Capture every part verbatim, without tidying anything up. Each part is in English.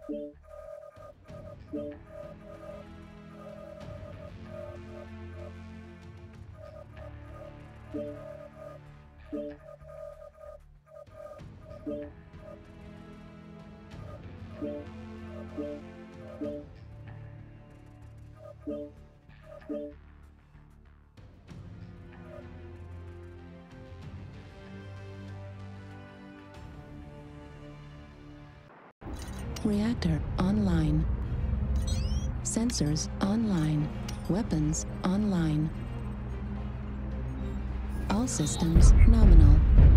Reactor online. Sensors online. Weapons online. All systems nominal.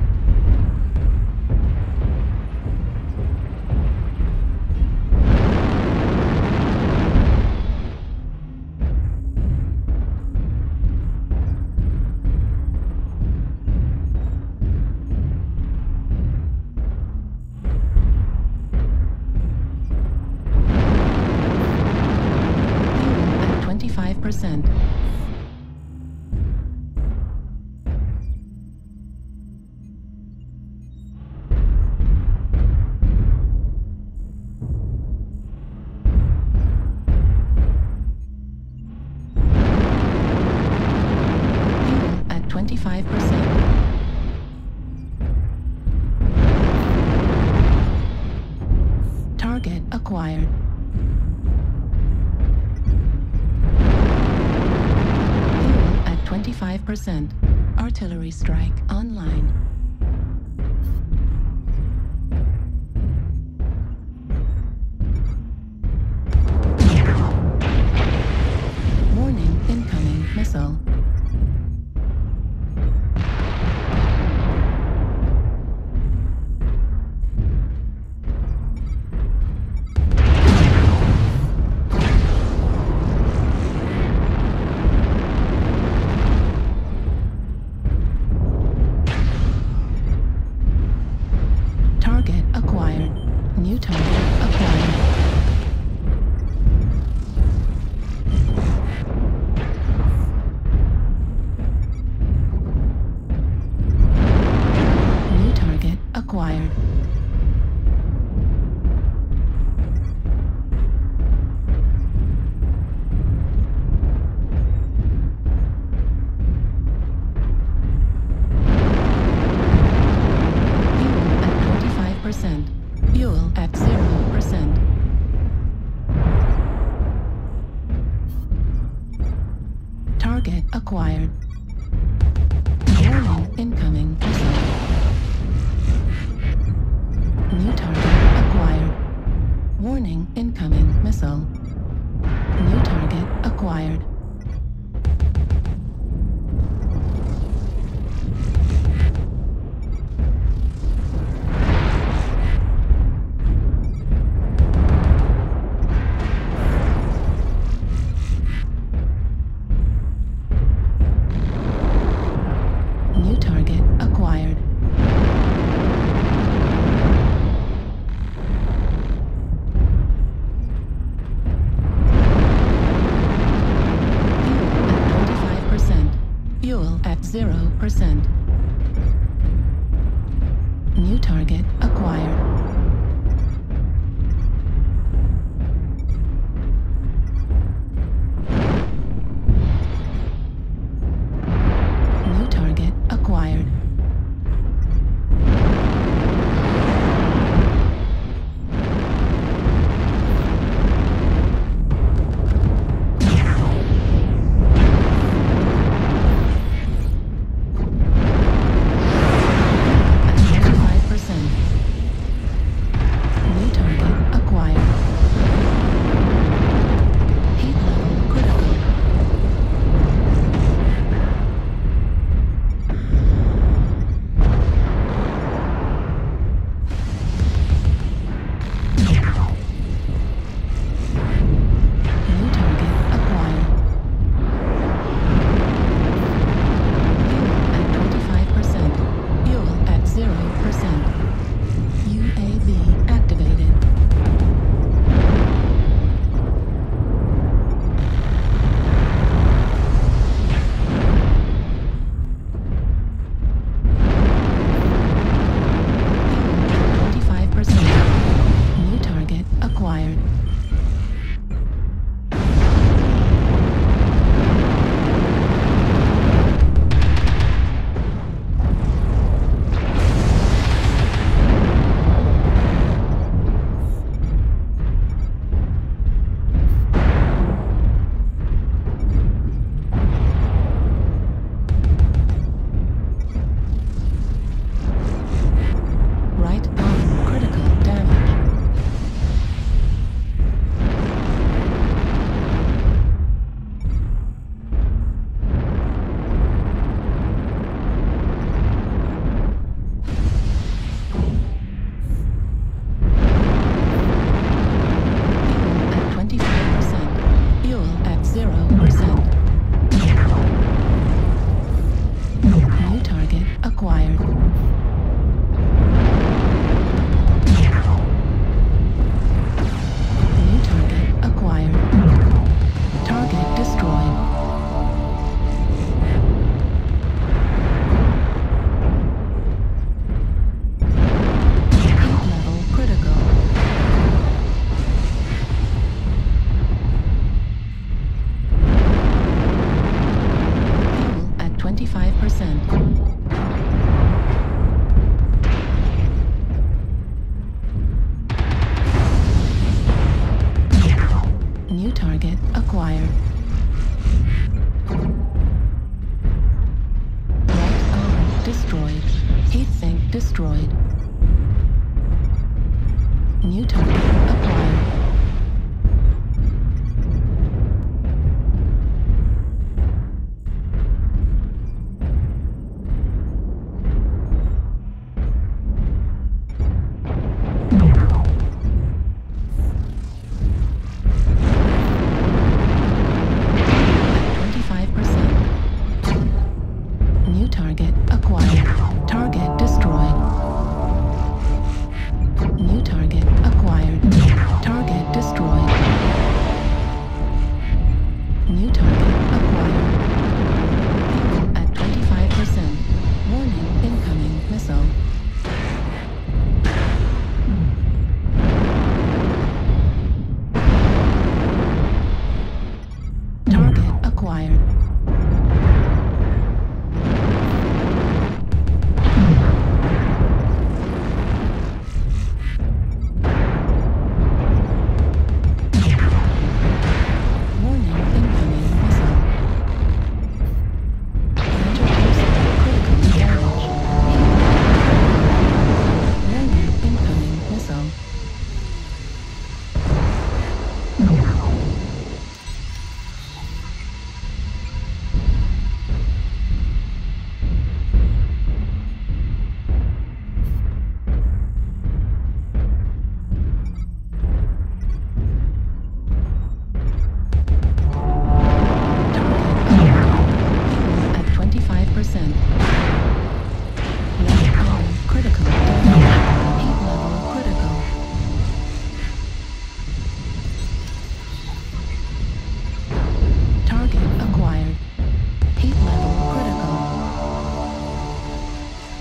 twenty-five percent. At twenty-five percent. Target acquired. twenty-five percent. Artillery strike online. Warning, incoming missile. New target acquired. New target acquired. Fuel at zero percent. Target acquired. Warning, incoming missile. New target acquired. Warning, incoming missile. New target acquired. New target acquired. Fuel at twenty-five percent. Fuel at zero percent. New target acquired. New target acquired. destroyed. New target acquired. twenty-five percent. New target acquired. Target destroyed. New target acquired. Target destroyed. New target acquired. At twenty-five percent. Warning, incoming missile. Target acquired.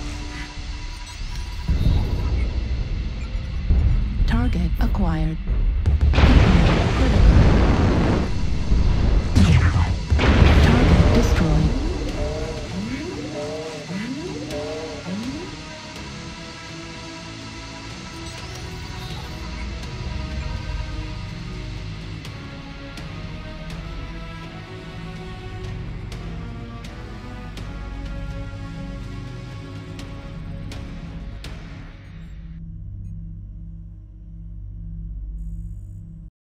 Target acquired.